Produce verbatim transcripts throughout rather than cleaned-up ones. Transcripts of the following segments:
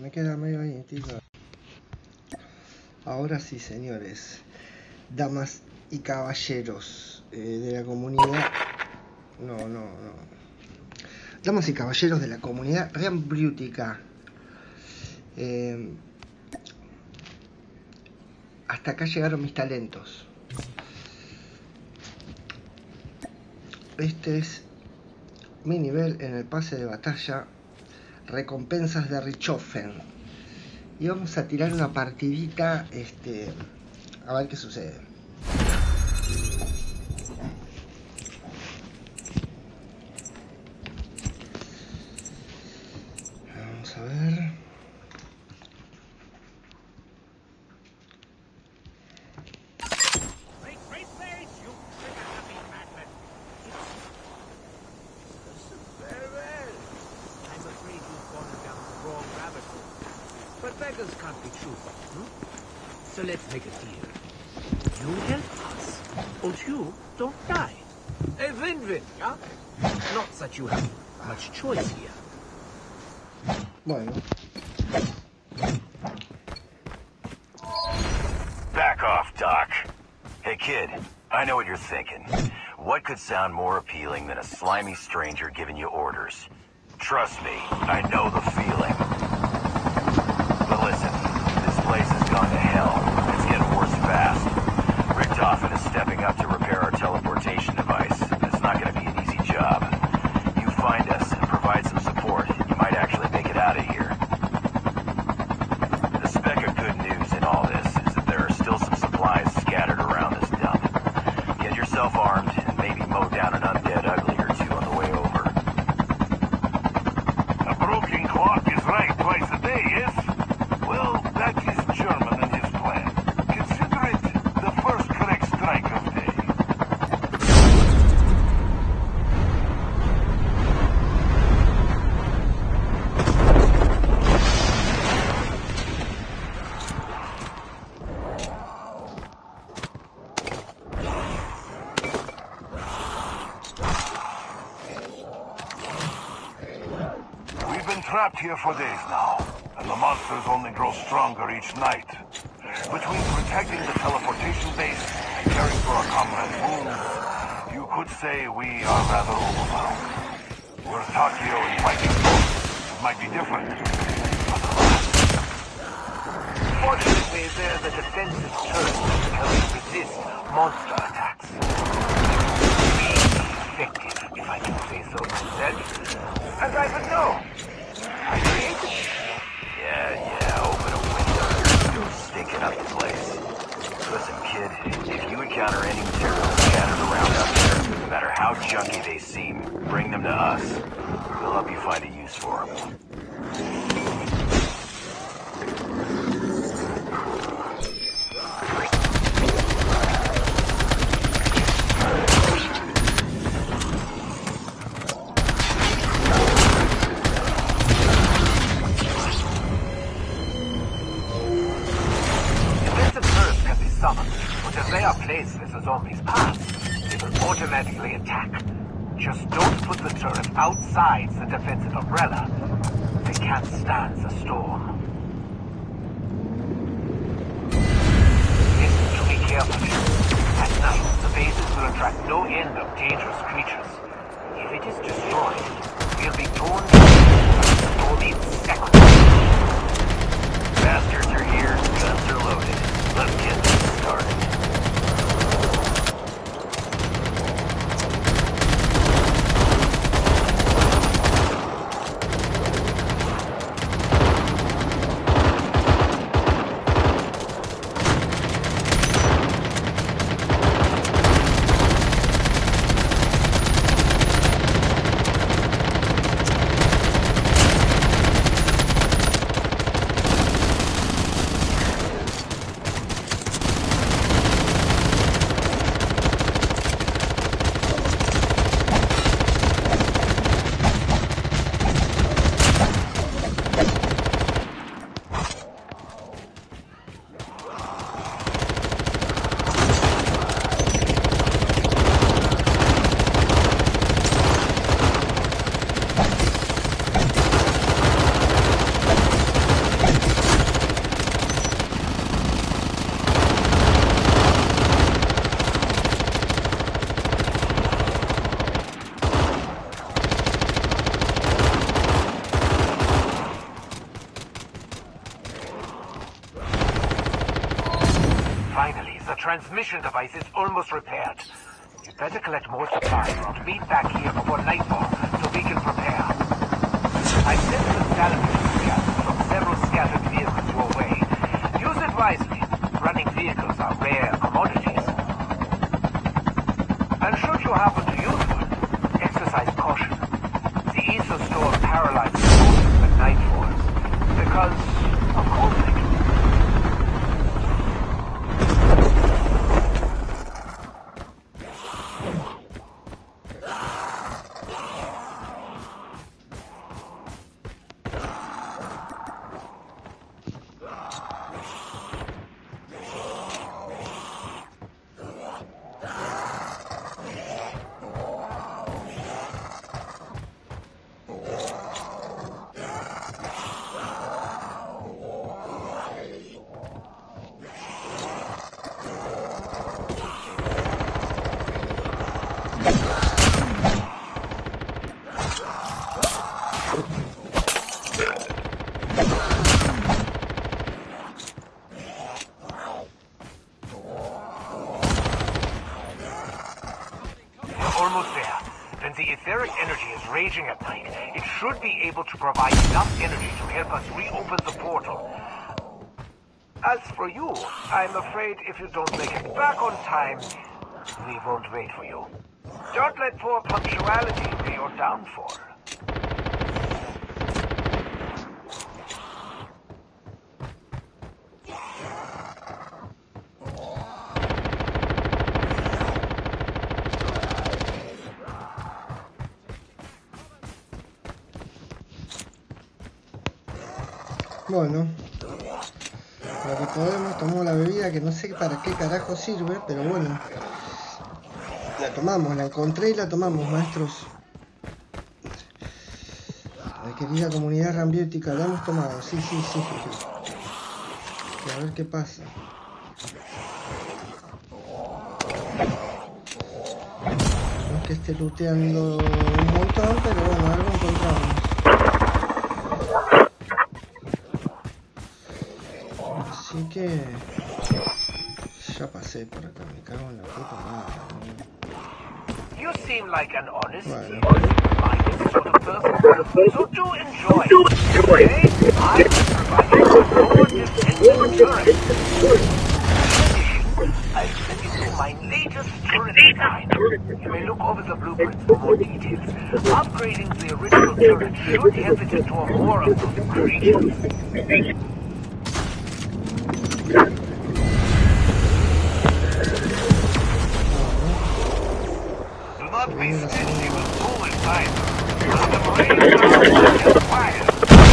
Me queda medio ahí, tío. Ahora sí, señores, damas y caballeros eh, de la comunidad. No, no, no. Damas y caballeros de la comunidad Rembriútica. Eh, hasta acá llegaron mis talentos. Este es mi nivel en el pase de batalla. Recompensas de Richthofen. Y vamos a tirar una partidita, este, a ver qué sucede. Vamos a ver. So let's make a deal. You help us, and you don't die. A win-win, yeah? Not that you have much choice here. Bueno. Back off, Doc. Hey, kid, I know what you're thinking. What could sound more appealing than a slimy stranger giving you orders? Trust me, I know the feeling. But listen, this place has gone to hell. It's getting worse fast. Richthofen is stepping up to repair our teleportation device. It's not going to be an easy job. You find us and provide some support, you might actually make it out of here. The speck of good news in all this is that there are still some supplies scattered around this dump. Get yourself armed and maybe mow down an undead ugly or two on the way over. A broken clock is right twice a day, yes? Well, that is German and his plan. Consider it the first correct strike of day. We've been trapped here for days now, and the monsters only grow stronger each night. Between protecting the teleportation base and caring for our comrades' wounds, you could say we are rather overwhelmed. We're Takeo and fighting ghosts. It might be different, but alas. Fortunately, there's a defensive turret that can help resist monster attacks. Effective, if I can say so myself. And I would know. I created it. Yeah, yeah, open a window. You're stinking up the place. Listen, kid, if you encounter any materials scattered around up there, no matter how junky they seem, bring them to us. We'll help you find a use for them. But if they are placed as the zombies pass, they will automatically attack. Just don't put the turret outside the defensive umbrella. They can't stand the storm. Listen to me carefully. At night, the bases will attract no end of dangerous creatures. If it is destroyed, we'll be torn to pieces only in seconds. Bastards are here, guns are loaded. Let's get this started. transmission device is almost repaired. You'd better collect more supplies and meet back here before nightfall so we can prepare. I sent some salvage scouts from several scattered vehicles your way. Use it wisely. Running vehicles are rare commodities. And should you happen to use one, exercise caution. The ether storm paralyzes forces when night falls. Because, of course they do. Almost there. When the etheric energy is raging at night, it should be able to provide enough energy to help us reopen the portal. As for you, I'm afraid if you don't make it back on time, we won't wait for you. Don't let poor punctuality be your downfall. Bueno, lo que podemos, tomamos la bebida que no sé para qué carajo sirve, pero bueno, la tomamos, la encontré y la tomamos, maestros. La querida comunidad rambiótica, la hemos tomado, sí, sí, sí, sí. Y a ver qué pasa. No es que esté looteando un montón, pero bueno, algo encontramos. Así que ya pasé por acá, me cago en la puta madre. You seem like an honest, Bueno. minded sort of person, so do enjoy. Today, I will provide you with more defensive turrets. I'll send you to my latest turret design. You may look over the blueprints for more details. Upgrading the original turret should help it into more of those creatures. Do not be stingy with bullets either. The Marines are on fire.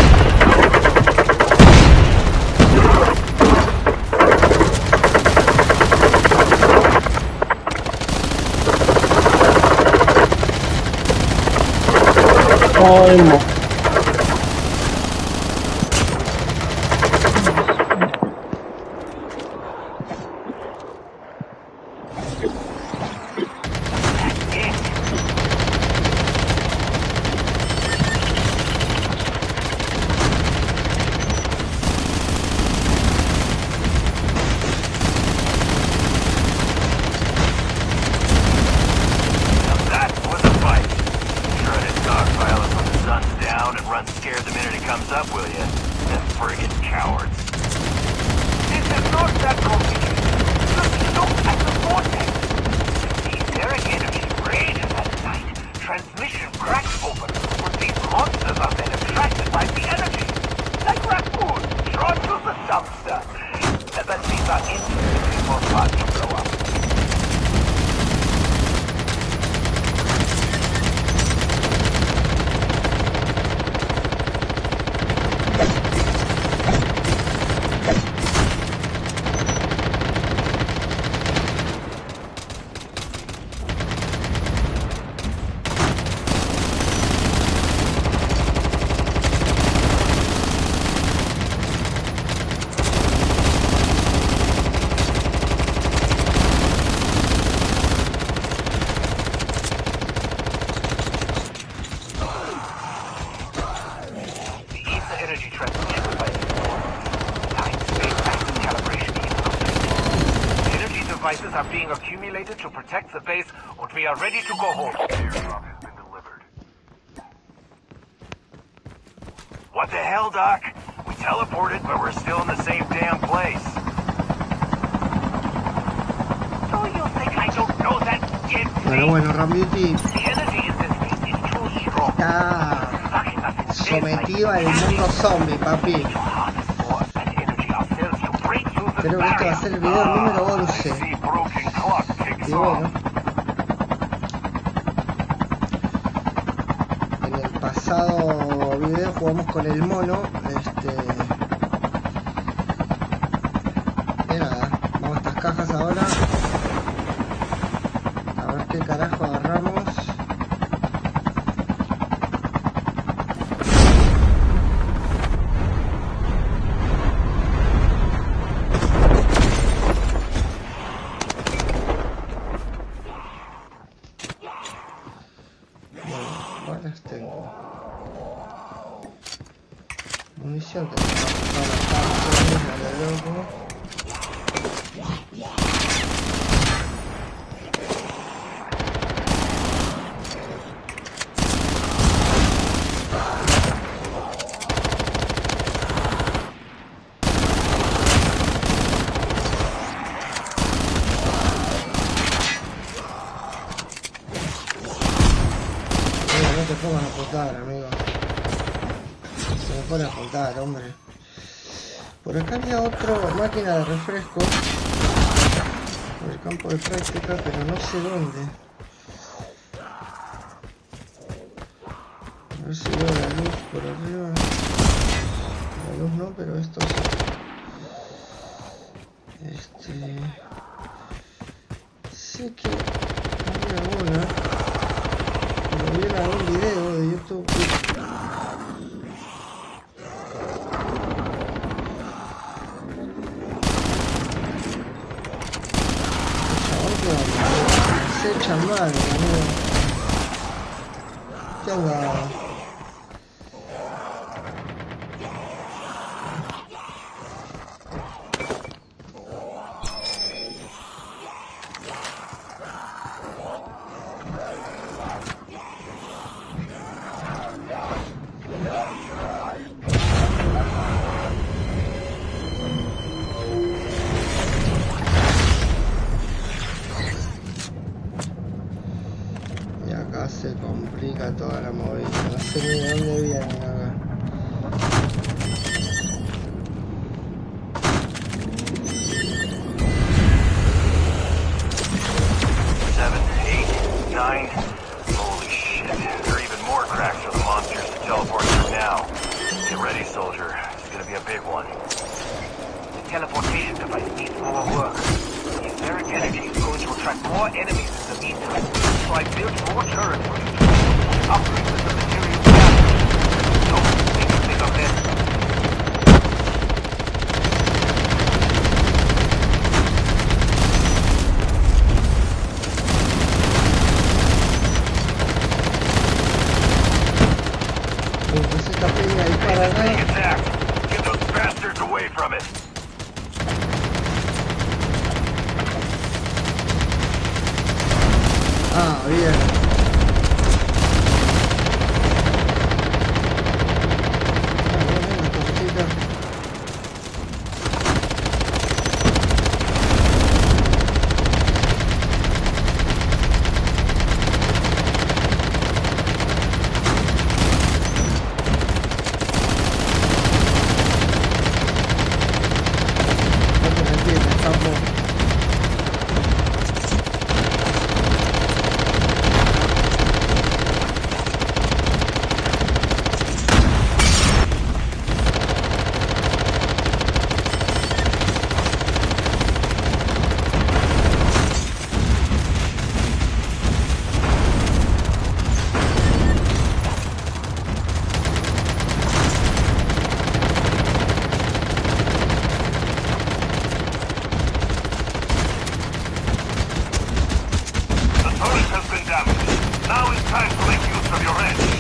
Calma. being accumulated to protect the base, and we are ready to go home. Airdrop has been delivered. What the hell, Doc? We teleported, but we're still in the same damn place. Do you think I don't know that, kid? Bueno, bueno, Ram Beauty The energy in this thing is too strong. está Locking us in this sometido like al mundo zombie, papi. to harness more of that energy ourselves to break through the Creo que este va a barrier. ser el video número I once. see broken clock kicks Y off. bueno, en el pasado video jugamos con el mono. Este. Y nada, vamos a estas cajas ahora. A ver qué carajo agarramos. Balas tengo. Munición tengo. Para la loco. No te pongas a apuntar, amigo. Se me pone a apuntar, hombre. Por acá había otra máquina de refresco. Por el campo de práctica, pero no sé dónde. A ver si veo la luz por arriba. La luz no, pero esto sí. Este... Sé que había alguna. Lo vi en algún video de YouTube. Chabón, que se echan mal, amigo. ¿Qué onda? Y acá se complica toda la movida. No sé ni de dónde vienen acá. Seven, eight, nine. Holy shit. There are even more cracks for the monsters to teleport through now. Get ready, soldier. It's gonna be a big one. The teleportation device needs more work. The etheric energy is going to attract more enemies in the meantime. So I built more turrets for you. Upgrade with the materials gathered. Don't make a bigger mess. Entonces esta peña ahí para Being acá. attacked. Get those bastards away from it. Ah, bien. Ah, bueno, una cosita. No te entiendes, capo. The turret has been damaged. Now is time to make use of your edge.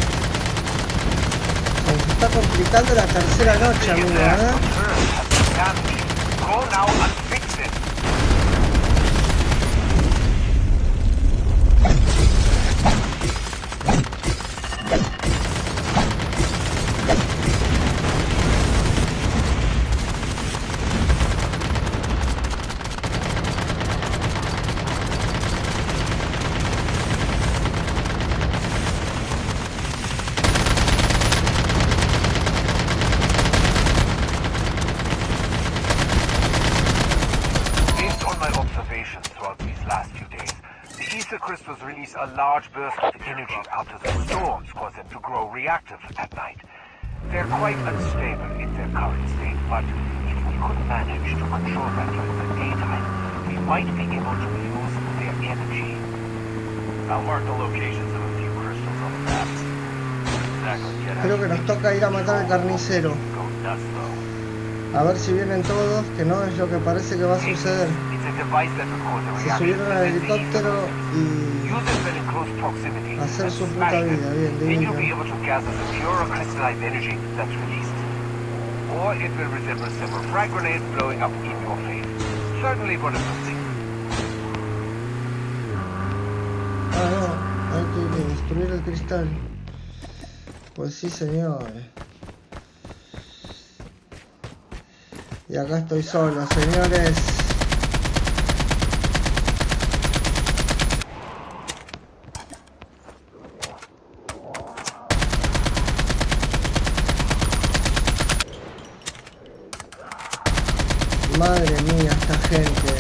Se nos está complicando la tercera noche, amigo, There, ¿eh? the turret has been damaged. Go now and fix it. release a large burst of energy out of the storms, cause them to grow reactive at night. They're quite unstable in their current state, but if we could manage to control that during the daytime, we might be able to use their energy. I'll mark the locations of a few crystals on the map. Exactly, get Creo que nos toca ir a matar al carnicero. Go nuts, though. A ver si vienen todos, que no es lo que parece que va a suceder. It's a device that records a Se reaction subieron al helicóptero y Use it when in close proximity. a hacer su and puta smash vida, it. bien, Then you'll be divino. able to gather the pure crystallized energy that's released. Or it will resemble several frag grenades blowing up in your face. Certainly one of those things. Ah, no, hay que destruir el cristal. Pues sí, señor. Y acá estoy solo, señores. Madre mía, esta gente.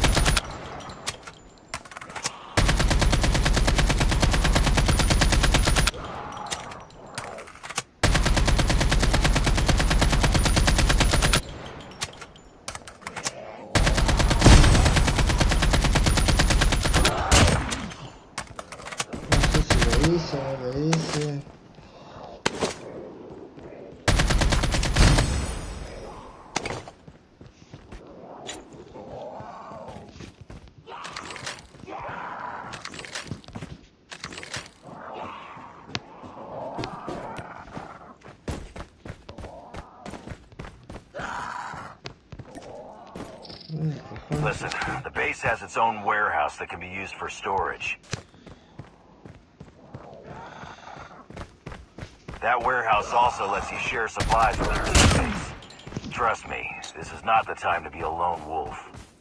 Hice, no lo hice. Listen, the base has its own warehouse that can be used for storage. That warehouse also lets you share supplies with your teammates. Trust me, this is not the time to be a lone wolf.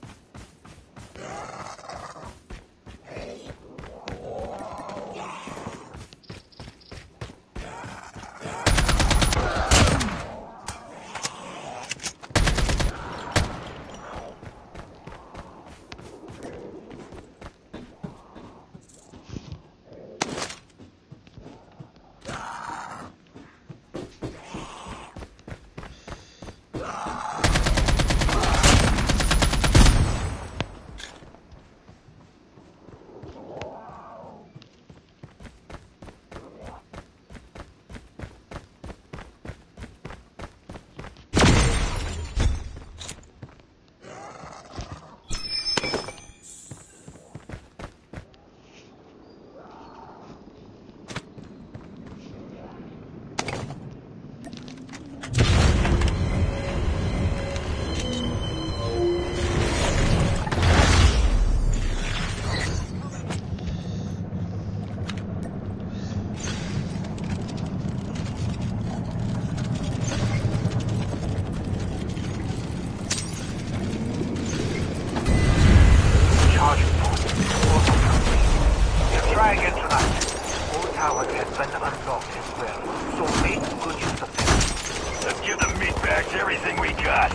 Everything we got.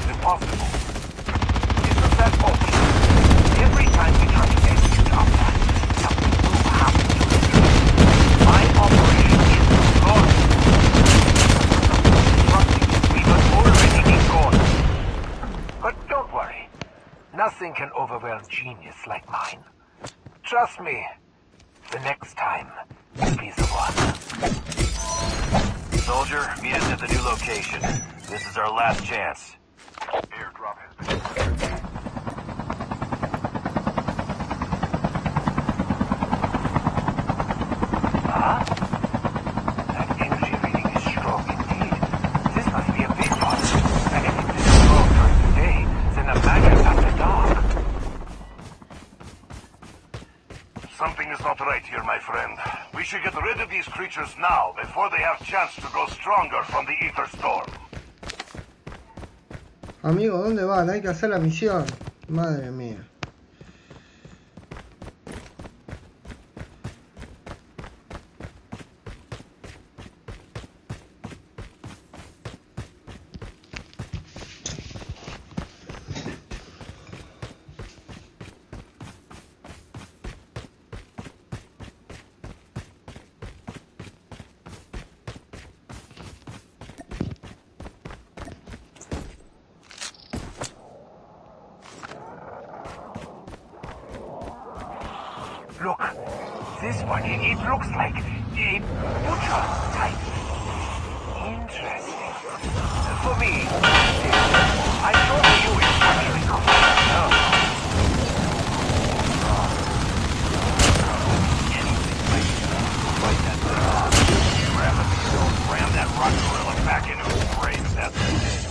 impossible. Isn't that obvious? Every time we try to execute our plan, something will happen to it. My operation is flawless. Trust me, we must already be gone. But don't worry. Nothing can overwhelm genius like mine. Trust me. The next time will be the one. Soldier, meet us at the new location. This is our last chance. Airdrop has been cleared. Huh? That energy reading is strong indeed. This must be a big one. And if it is strong during the day, then imagine after dark. Something is not right here, my friend. We should get rid of these creatures now, before they have chance to grow stronger from the ether storm. Amigo, ¿dónde van? Hay que hacer la misión. Madre mía. Look, this one, it, it looks like a butcher type. Interesting. For me, I thought you were actually quite well. Anything like fight that thing. Grab a stone, ram that rock gorilla back into his grave if that's it.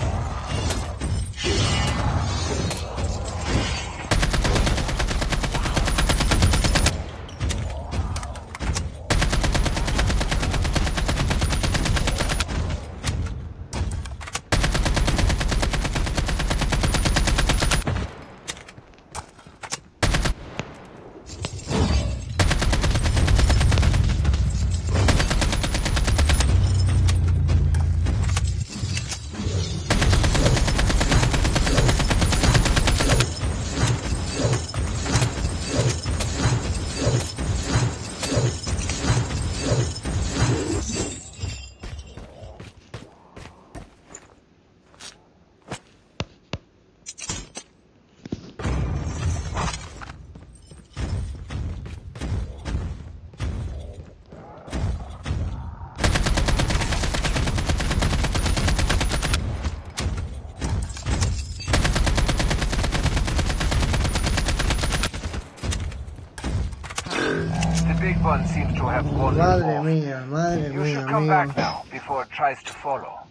Big one seems to have gone Madre off. mía, madre You mía, should come amigo. back now before it tries to follow.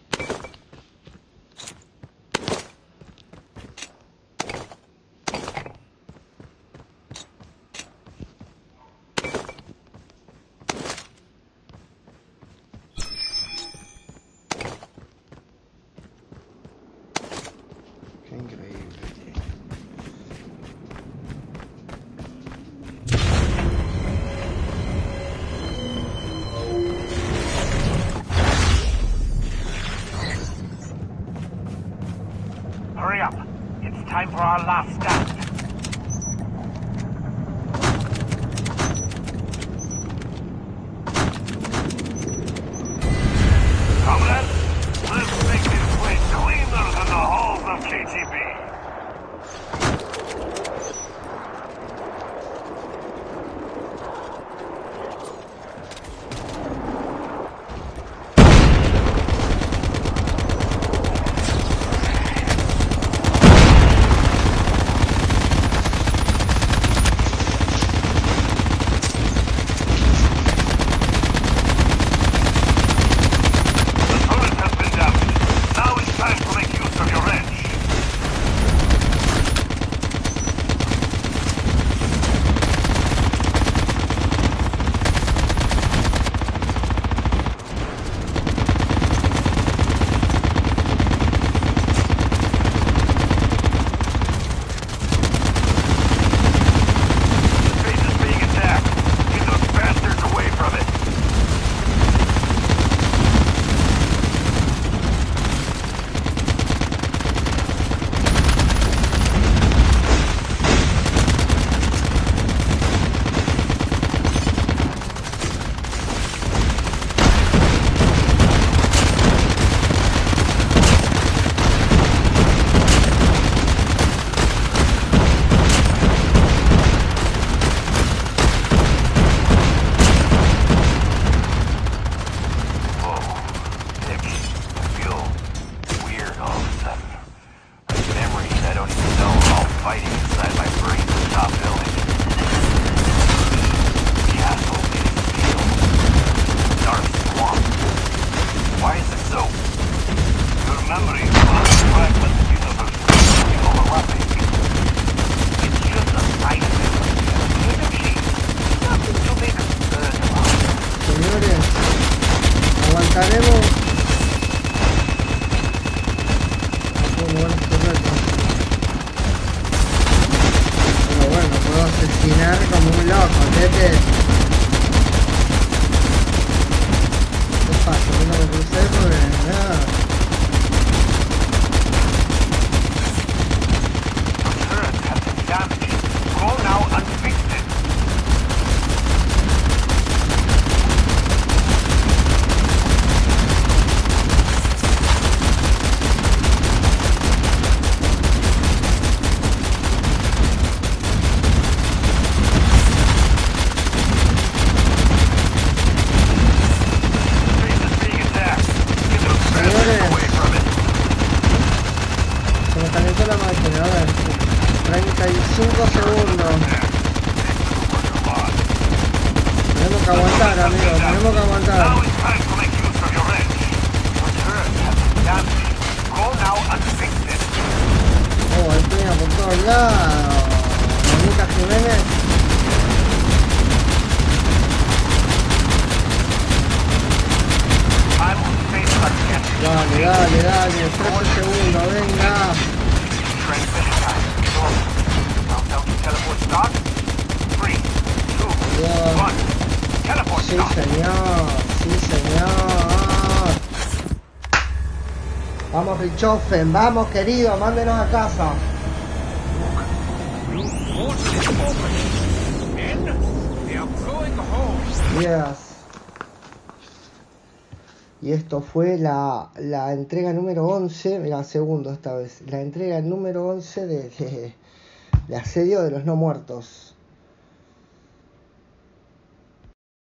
Qué increíble. Hurry up. It's time for our last stand. Comrades, let's make this place cleaner than the halls of K G B. fighting inside my brain's the top building. Castle is field. Dark swamp. Why is it so? Your memory is one of the fragments universe is overlapping. It's just a side of it. Energy. Nothing to be concerned about. Señores, aguantaremos. Muy buenos turretos. Pero bueno, puedo asesinar como un loco, tete. ¿Qué pasa? No me crucé porque nada. The turret has been damaged. Go now and fix it. cinco segundos. Tenemos que aguantar, amigo, tenemos que aguantar. Now it's time to make use of your wrench. The turret has been damaged. Go now and fix it. Oh, hay peña por todos lados. Bonita Jiménez. I will face that again. Dale, dale, dale, trece segundos, venga. Transmission time. Countdown to teleport start. Three, two, Yeah. one. Teleport Sí, start. señor, sí, señor. Vamos, Richthofen, vamos, querido, mándenos a casa. Yes. Y esto fue la, la entrega número once, mira, segundo esta vez, la entrega número once de, de, de Asedio de los No Muertos.